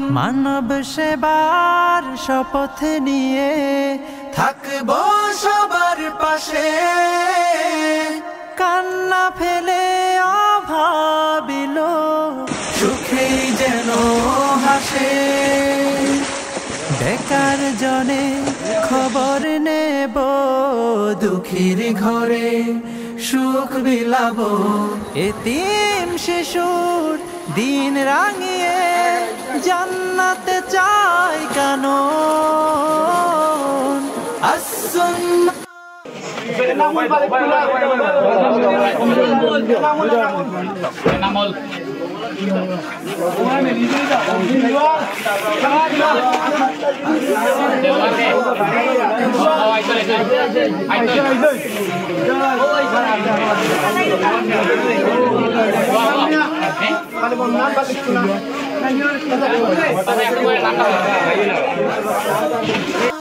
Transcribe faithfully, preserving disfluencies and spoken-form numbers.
মানব সেবার শপথ নিয়ে থাকবো সবার পাশে, কান্না ফেলে অভাবিল সুখেই যেন হাসে। বেকার জনে খবর নেব, দুঃখীর ঘরে সুখ বিলাবো, এতিম শিশুর দিন রাঙিয়ে জান্নাতে চাই কেন। আসুন